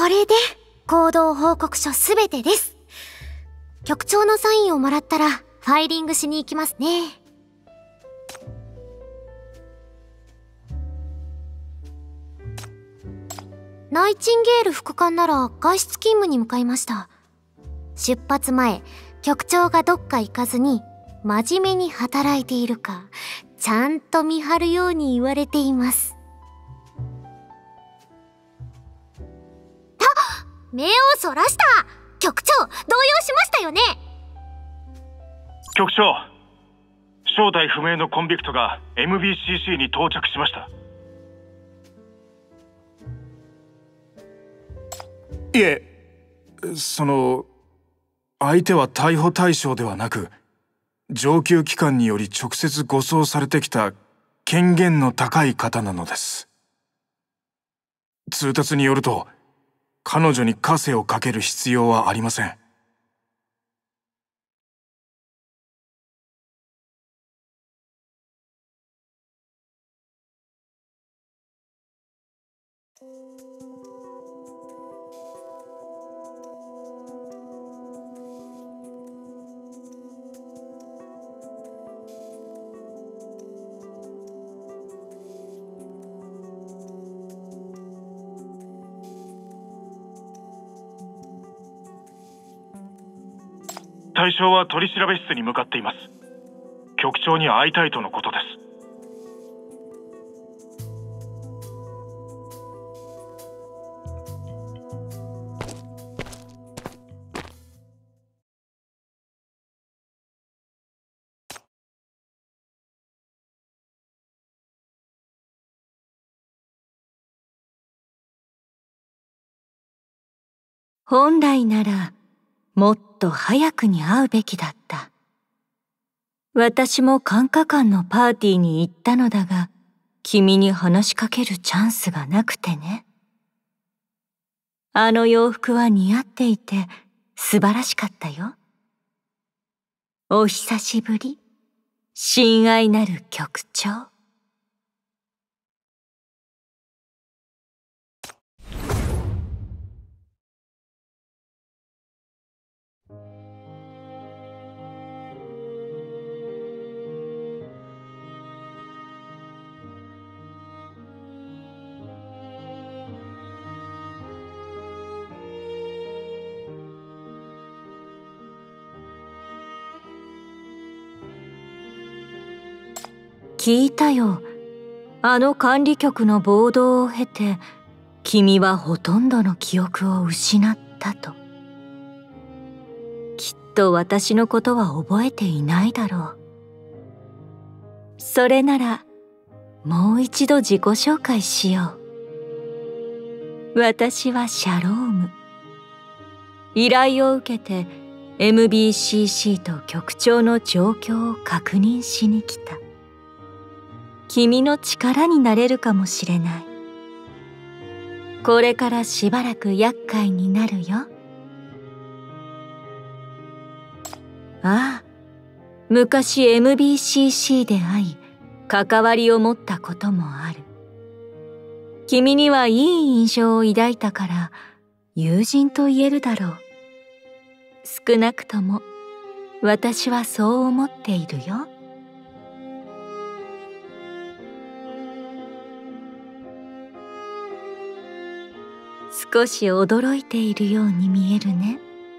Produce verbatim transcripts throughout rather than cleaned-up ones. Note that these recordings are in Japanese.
これで行動報告書すべてです。局長のサインをもらったらファイリングしに行きますね。ナイチンゲール副官なら外出勤務に向かいました。出発前、局長がどっか行かずに真面目に働いているかちゃんと見張るように言われています。あ、目をそらした。局長、動揺しましたよね。 局長、正体不明のコンビクトが エムビーシーシー に到着しました。 いえ、その相手は逮捕対象ではなく上級機関により直接護送されてきた権限の高い方なのです。通達によると彼女に枷をかける必要はありません。 対象は取調室に向かっています。局長に会いたいとのことです。 本来ならもっと早くに会うべきだった。私も管科官のパーティーに行ったのだが、君に話しかけるチャンスがなくてね。あの洋服は似合っていて素晴らしかったよ。お久しぶり、親愛なる局長。聞いたよ。あの管理局の暴動を経て、君はほとんどの記憶を失ったと。きっと私のことは覚えていないだろう。それなら、もう一度自己紹介しよう。私はシャローム。依頼を受けて エムビーシーシー と局長の状況を確認しに来た。君の力になれるかもしれない。これからしばらく厄介になるよ。ああ、昔 エムビーシーシー で会い、関わりを持ったこともある。君にはいい印象を抱いたから、友人と言えるだろう。少なくとも、私はそう思っているよ。少し驚いているように見えるね。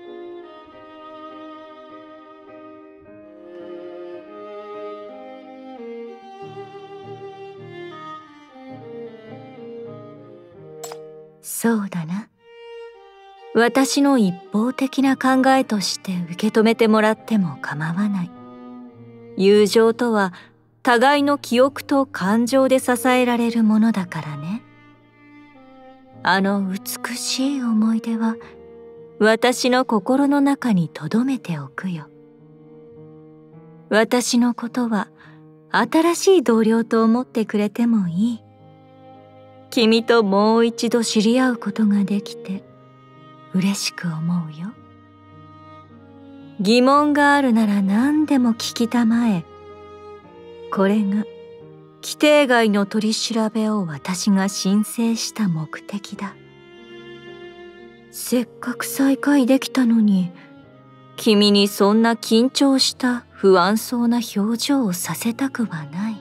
そうだな。私の一方的な考えとして受け止めてもらっても構わない。友情とは互いの記憶と感情で支えられるものだからね。あの美しい思い出は私の心の中に留めておくよ。私のことは新しい同僚と思ってくれてもいい。君ともう一度知り合うことができて嬉しく思うよ。疑問があるなら何でも聞きたまえ。これが規定外の取り調べを私が申請した目的だ。 せっかく再会できたのに、君にそんな緊張した不安そうな表情をさせたくはない。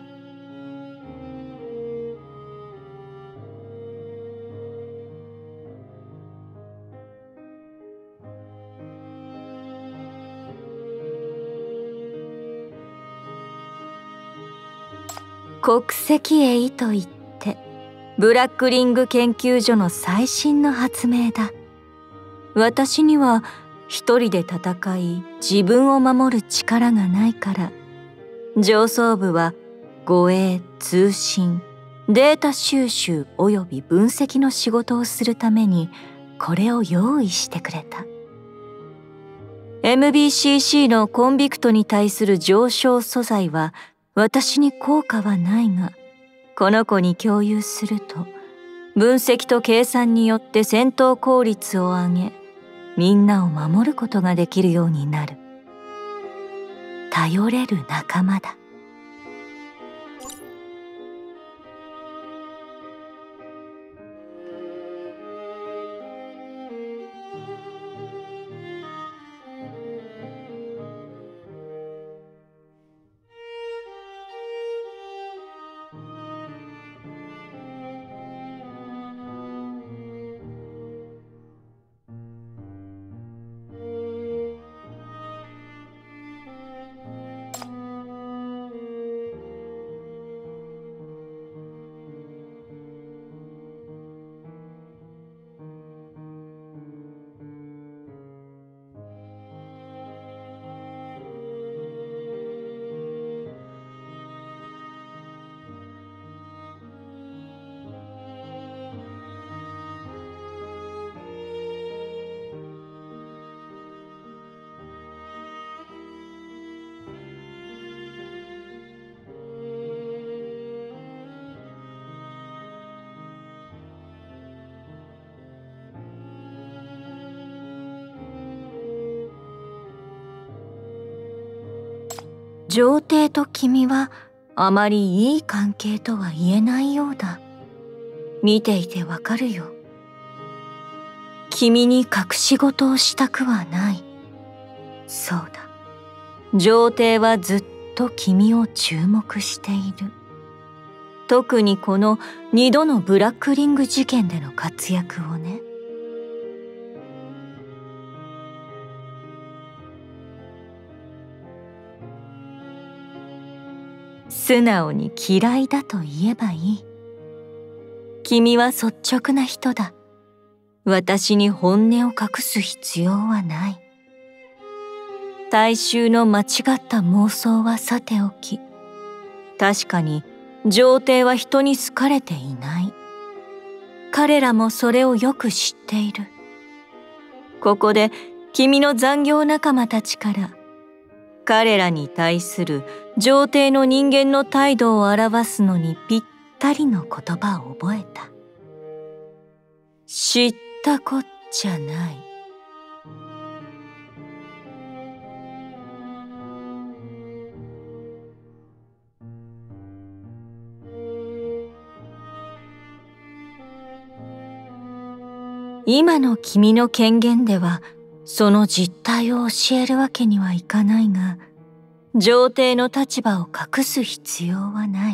国石エイといってブラックリング研究所の最新の発明だ。私には一人で戦い自分を守る力がないから、上層部は護衛、通信、データ収集および分析の仕事をするためにこれを用意してくれた。エムビーシーシー のコンビクトに対する上昇素材は私に効果はないが、この子に共有すると分析と計算によって戦闘効率を上げ、みんなを守ることができるようになる。頼れる仲間だ。上帝と君はあまりいい関係とは言えないようだ。見ていてわかるよ。君に隠し事をしたくはない。そうだ。上帝はずっと君を注目している。特にこの二度のブラックリング事件での活躍をね。素直に嫌いだと言えばいい。君は率直な人だ。私に本音を隠す必要はない。大衆の間違った妄想はさておき、確かに上帝は人に好かれていない。彼らもそれをよく知っている。ここで君の残業仲間たちから彼らに対する上帝の人間の態度を表すのにぴったりの言葉を覚えた。知ったこっちゃない。今の君の権限ではその実態を教えるわけにはいかないが、上帝の立場を隠す必要はない。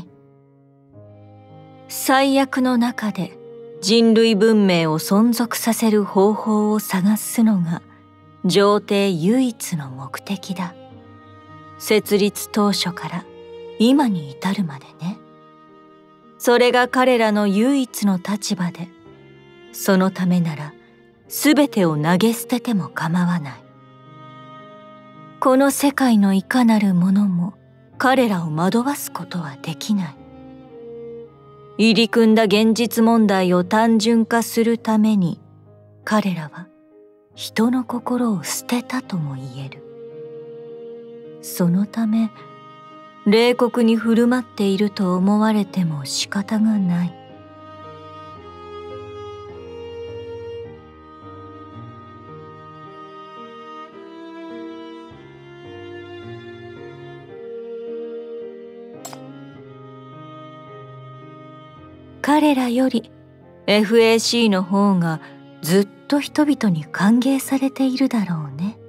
最悪の中で人類文明を存続させる方法を探すのが上帝唯一の目的だ。設立当初から今に至るまでね。それが彼らの唯一の立場で、そのためならすべてを投げ捨てても構わない。この世界のいかなるものも彼らを惑わすことはできない。入り組んだ現実問題を単純化するために、彼らは人の心を捨てたとも言える。そのため、冷酷に振る舞っていると思われても仕方がない。彼らより エフエーシー の方がずっと人々に歓迎されているだろうね。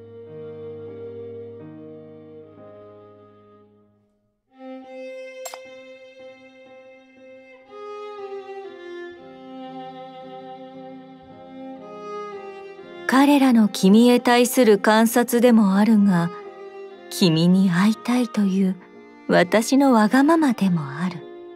彼らの君へ対する観察でもあるが、君に会いたいという私のわがままでもある。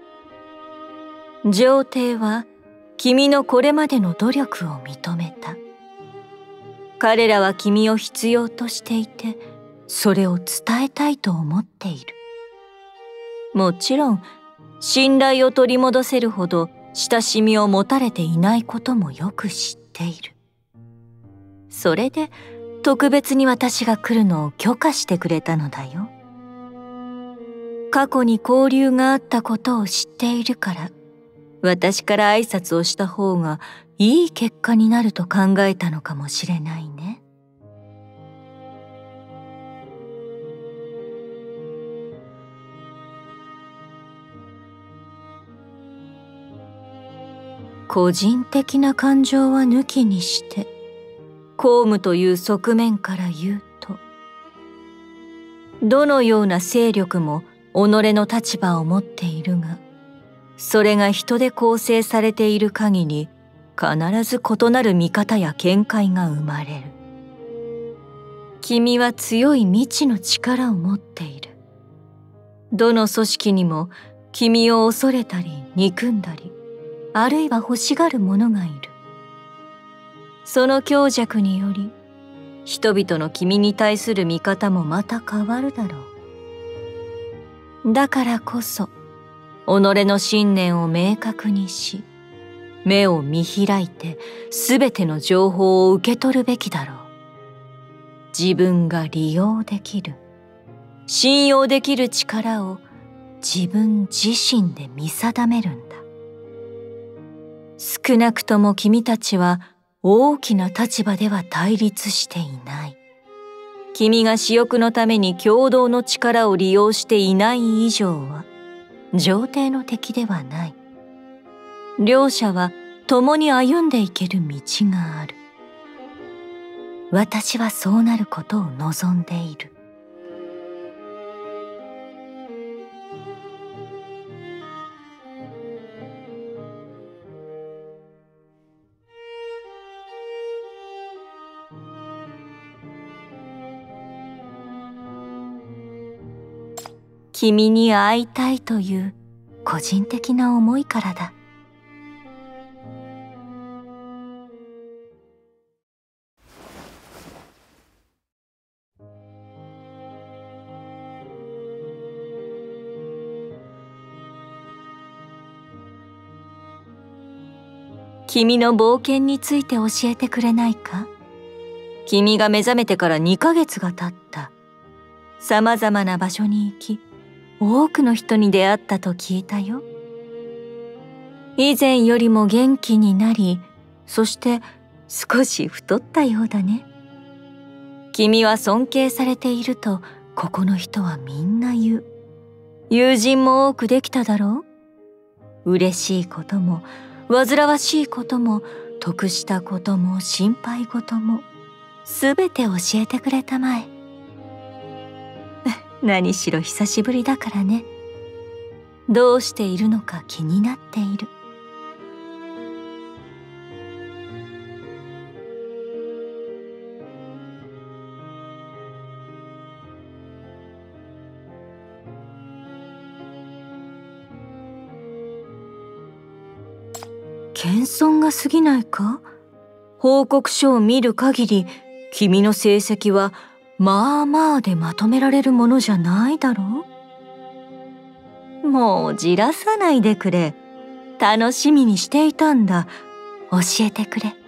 上帝は君のこれまでの努力を認めた。彼らは君を必要としていて、それを伝えたいと思っている。もちろん、信頼を取り戻せるほど親しみを持たれていないこともよく知っている。それで特別に私が来るのを許可してくれたのだよ。過去に交流があったことを知っているから、私から挨拶をした方がいい結果になると考えたのかもしれないね。個人的な感情は抜きにして、公務という側面から言うと、どのような勢力も己の立場を持っているが、それが人で構成されている限り、必ず異なる見方や見解が生まれる。君は強い未知の力を持っている。どの組織にも君を恐れたり憎んだり、あるいは欲しがる者がいる。その強弱により、人々の君に対する見方もまた変わるだろう。だからこそ、己の信念を明確にし、目を見開いてすべての情報を受け取るべきだろう。自分が利用できる、信用できる力を自分自身で見定めるんだ。少なくとも君たちは大きな立場では対立していない。君が私欲のために共同の力を利用していない以上は、上帝の敵ではない。両者は共に歩んでいける道がある。私はそうなることを望んでいる。君に会いたいという個人的な思いからだ。君の冒険について教えてくれないか？君が目覚めてからにかげつが経った。さまざまな場所に行き、多くの人に出会ったと聞いたよ。以前よりも元気になり、そして少し太ったようだね。君は尊敬されていると、ここの人はみんな言う。友人も多くできただろう？嬉しいことも、煩わしいことも、得したことも、心配事も、すべて教えてくれたまえ。何しろ久しぶりだからね。どうしているのか気になっている。謙遜が過ぎないか？報告書を見る限り、君の成績はまあまあでまとめられるものじゃないだろう？もうじらさないでくれ。楽しみにしていたんだ。教えてくれ。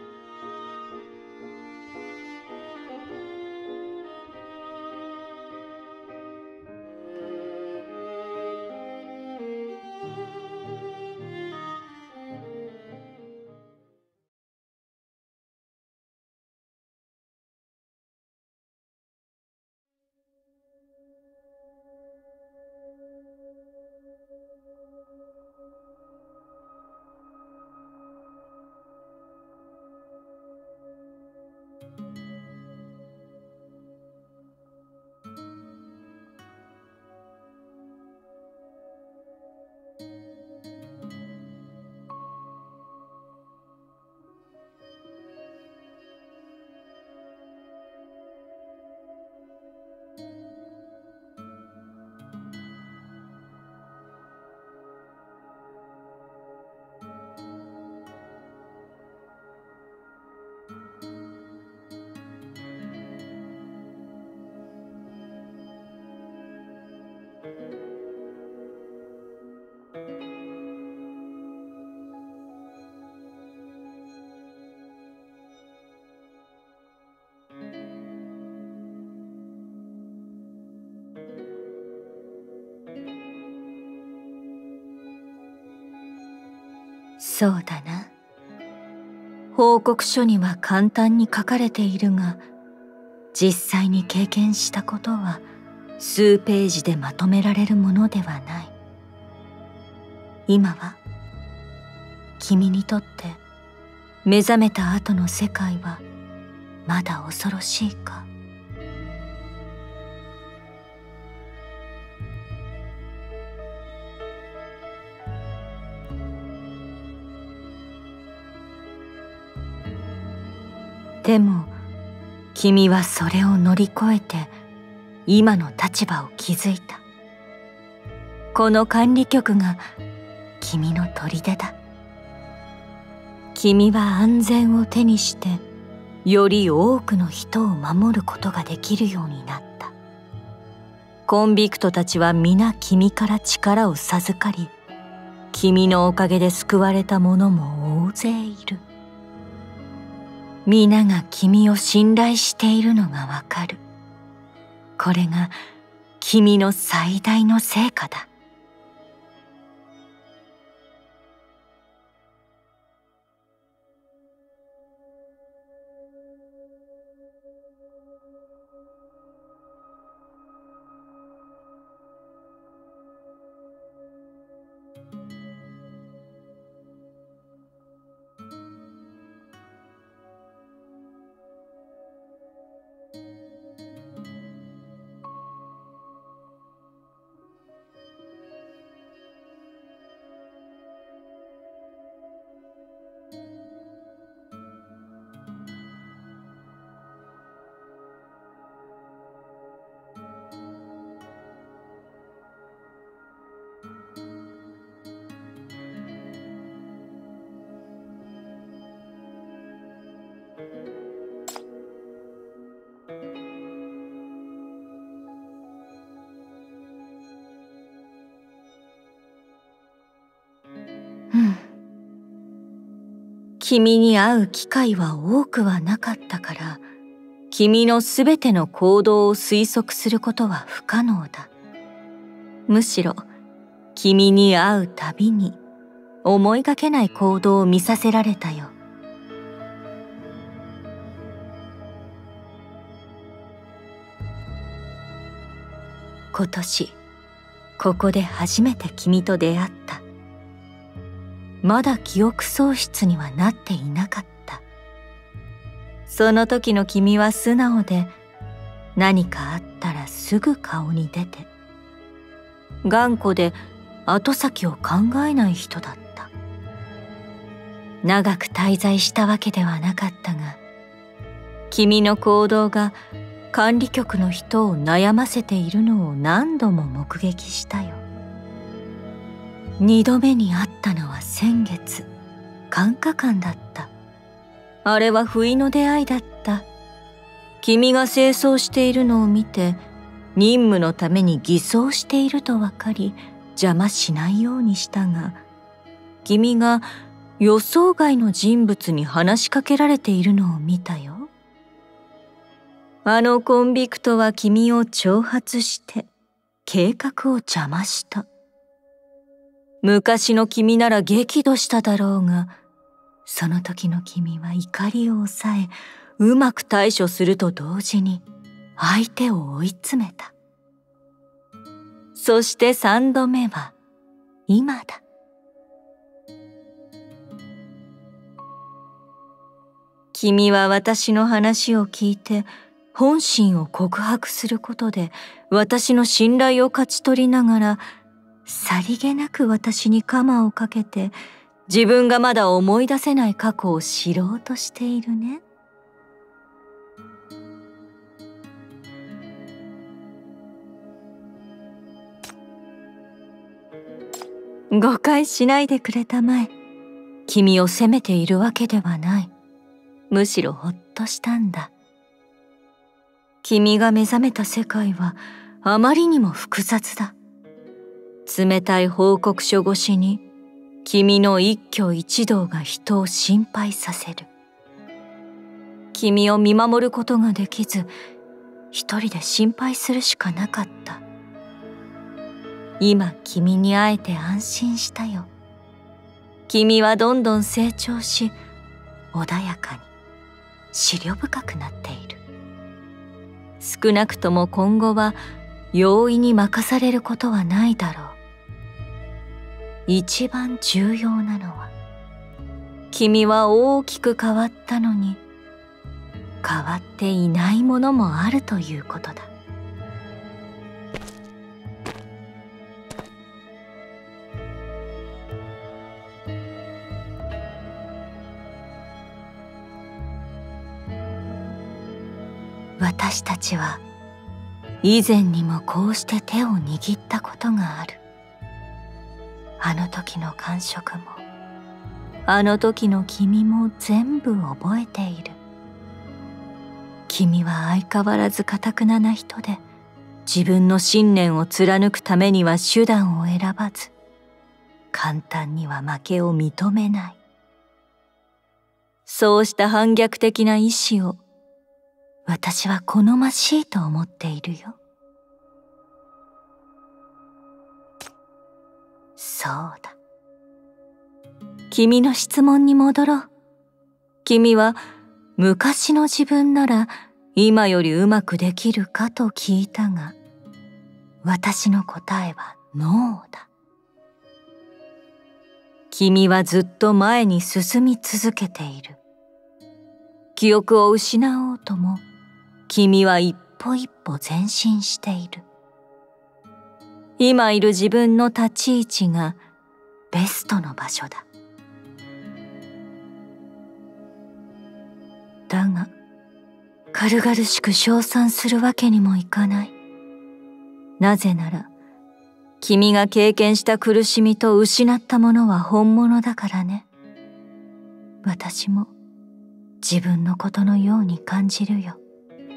そうだな。報告書には簡単に書かれているが、実際に経験したことは数ページでまとめられるものではない。今は君にとって目覚めた後の世界はまだ恐ろしいか？でも君はそれを乗り越えて今の立場を築いた。この管理局が君の砦だ。君は安全を手にしてより多くの人を守ることができるようになった。コンビクトたちは皆君から力を授かり、君のおかげで救われた者も大勢いる。皆が君を信頼しているのがわかる。これが君の最大の成果だ。うん。君に会う機会は多くはなかったから、君のすべての行動を推測することは不可能だ。むしろ、君に会うたびに思いがけない行動を見させられたよ。今年、ここで初めて君と出会った。まだ記憶喪失にはなっていなかった。その時の君は素直で、何かあったらすぐ顔に出て、頑固で後先を考えない人だった。長く滞在したわけではなかったが、君の行動が管理局の人を悩ませているのを何度も目撃したよ。二度目に会ったのは先月、管科館だった。あれは不意の出会いだった。君が清掃しているのを見て、任務のために偽装していると分かり、邪魔しないようにしたが、君が予想外の人物に話しかけられているのを見たよ。あのコンビクトは君を挑発して計画を邪魔した。昔の君なら激怒しただろうが、その時の君は怒りを抑え、うまく対処すると同時に相手を追い詰めた。そして三度目は今だ。君は私の話を聞いて、本心を告白することで私の信頼を勝ち取りながら、さりげなく私に鎌をかけて、自分がまだ思い出せない過去を知ろうとしているね。誤解しないでくれたまえ。君を責めているわけではない。むしろほっとしたんだ。君が目覚めた世界はあまりにも複雑だ。冷たい報告書越しに君の一挙一動が人を心配させる。君を見守ることができず、一人で心配するしかなかった。今君に会えて安心したよ。 君はどんどん成長し、穏やかに思慮深くなっている。少なくとも今後は容易に任されることはないだろう。一番重要なのは、君は大きく変わったのに、変わっていないものもあるということだ。私たちは以前にもこうして手を握ったことがある。あの時の感触も、あの時の君も全部覚えている。君は相変わらず頑なな人で、自分の信念を貫くためには手段を選ばず、簡単には負けを認めない。そうした反逆的な意志を、私は好ましいと思っているよ。そうだ。君の質問に戻ろう。君は昔の自分なら今よりうまくできるかと聞いたが、私の答えはノーだ。君はずっと前に進み続けている。記憶を失おうとも、君は一歩一歩前進している。今いる自分の立ち位置がベストの場所だ。だが、軽々しく称賛するわけにもいかない。なぜなら、君が経験した苦しみと失ったものは本物だからね。私も自分のことのように感じるよ。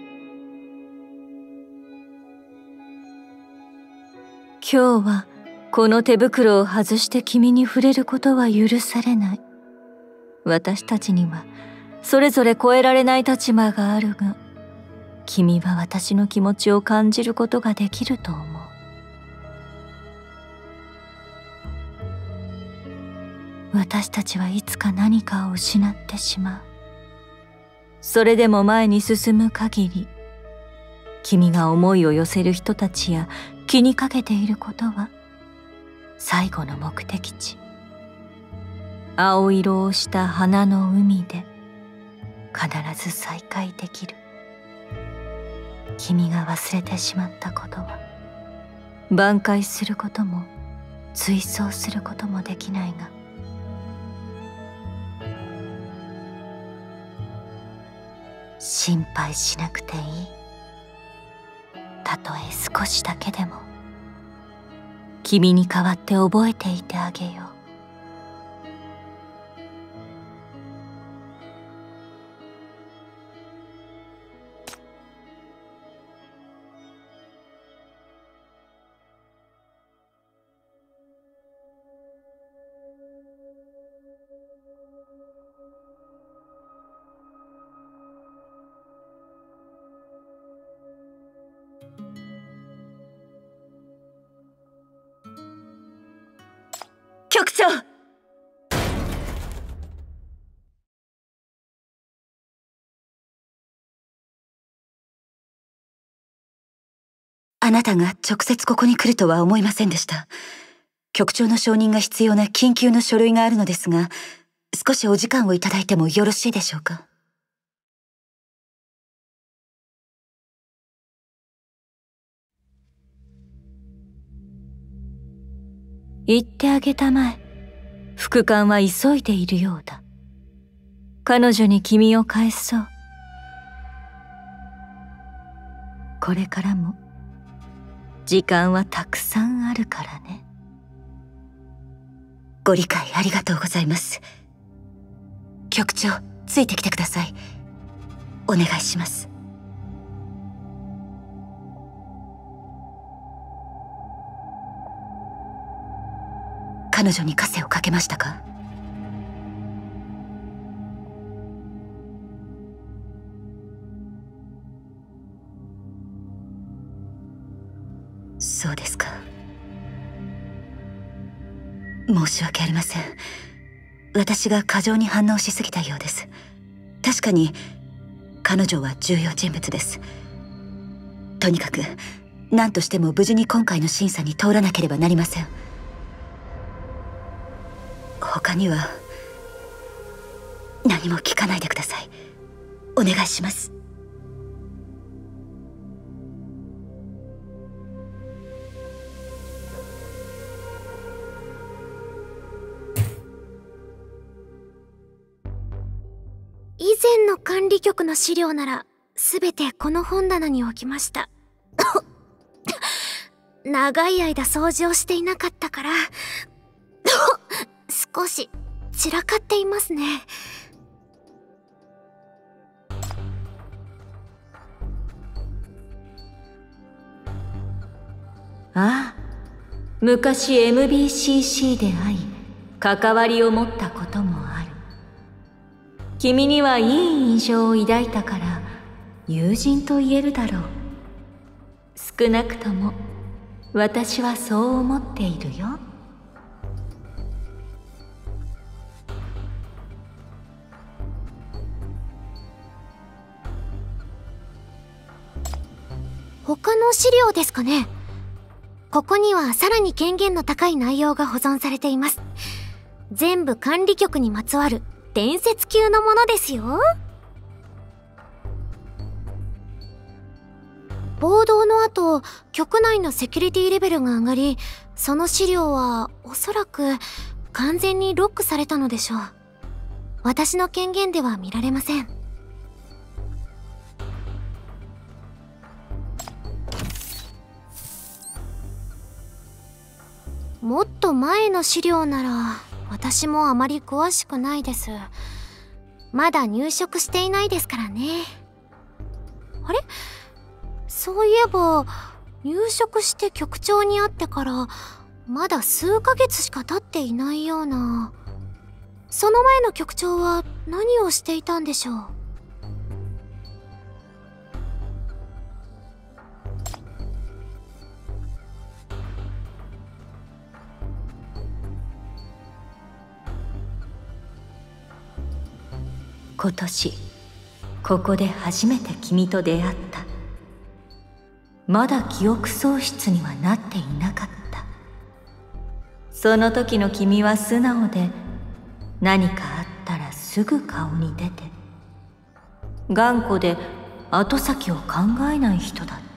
今日はこの手袋を外して君に触れることは許されない。私たちにはそれぞれ越えられない立場があるが、君は私の気持ちを感じることができると思う。私たちはいつか何かを失ってしまう。それでも前に進む限り、君が思いを寄せる人たちや気にかけていることは、最後の目的地、青色をした花の海で必ず再会できる。君が忘れてしまったことは、挽回することも追想することもできないが、心配しなくていい。たとえ少しだけでも、君に代わって覚えていてあげよう。局長！ あなたが直接ここに来るとは思いませんでした。局長の承認が必要な緊急の書類があるのですが、少しお時間をいただいてもよろしいでしょうか。 言ってあげたまえ。副官は急いでいるようだ。彼女に君を返そう。これからも時間はたくさんあるからね。 ご理解ありがとうございます。局長、ついてきてください。お願いします。彼女に枷をかけましたか？そうですか。申し訳ありません。 私が過剰に反応しすぎたようです。確かに彼女は重要人物です。とにかく何としても無事に今回の審査に通らなければなりません。他には何も聞かないでください。お願いします。 以前の管理局の資料なら全てこの本棚に置きました。長い間掃除をしていなかったから少し散らかっていますね。 ああ、昔 エムビーシーシー で会い関わりを持ったこともある。君にはいい印象を抱いたから友人と言えるだろう。少なくとも私はそう思っているよ。 他の資料ですかね。ここにはさらに権限の高い内容が保存されています。全部管理局にまつわる伝説級のものですよ。暴動の後、局内のセキュリティレベルが上がり、その資料はおそらく完全にロックされたのでしょう。私の権限では見られません。もっと前の資料なら私もあまり詳しくないです。まだ入職していないですからね。あれ？そういえば入職して局長に会ってからまだ数ヶ月しか経っていないような。その前の局長は何をしていたんでしょう。 今年ここで初めて君と出会った。まだ記憶喪失にはなっていなかった。その時の君は素直で、何かあったらすぐ顔に出て、頑固で後先を考えない人だった。